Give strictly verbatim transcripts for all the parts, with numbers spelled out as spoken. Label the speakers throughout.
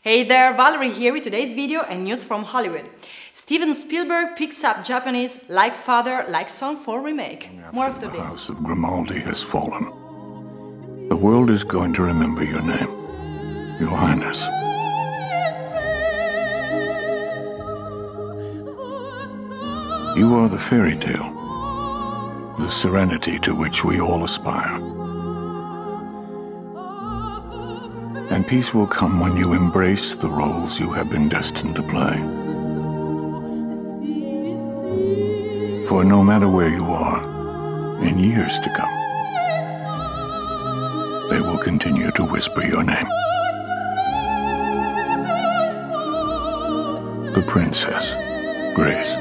Speaker 1: Hey there, Valerie here with today's video and news from Hollywood. Steven Spielberg picks up Japanese Like Father, Like Son for remake. More after this.
Speaker 2: The house of Grimaldi has fallen. The world is going to remember your name, Your Highness. You are the fairy tale, the serenity to which we all aspire. And peace will come when you embrace the roles you have been destined to play. For no matter where you are, in years to come, they will continue to whisper your name. The Princess, Grace.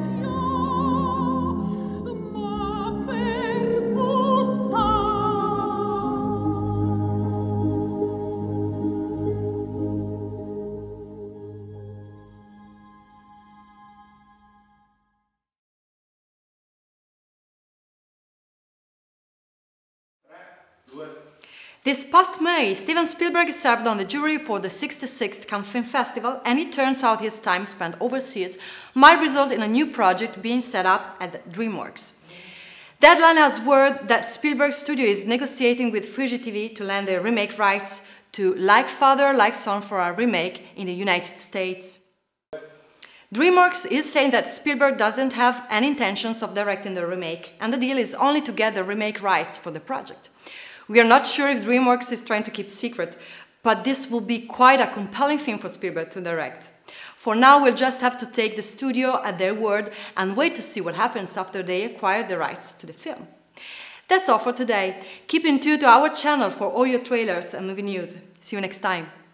Speaker 1: This past May, Steven Spielberg served on the jury for the sixty-sixth Cannes Film Festival, and it turns out his time spent overseas might result in a new project being set up at DreamWorks. Deadline has word that Spielberg's studio is negotiating with Fuji T V to lend their remake rights to Like Father, Like Son for a remake in the United States. DreamWorks is saying that Spielberg doesn't have any intentions of directing the remake, and the deal is only to get the remake rights for the project. We are not sure if DreamWorks is trying to keep secret, but this will be quite a compelling film for Spielberg to direct. For now, we'll just have to take the studio at their word and wait to see what happens after they acquire the rights to the film. That's all for today. Keep in tune to our channel for all your trailers and movie news. See you next time.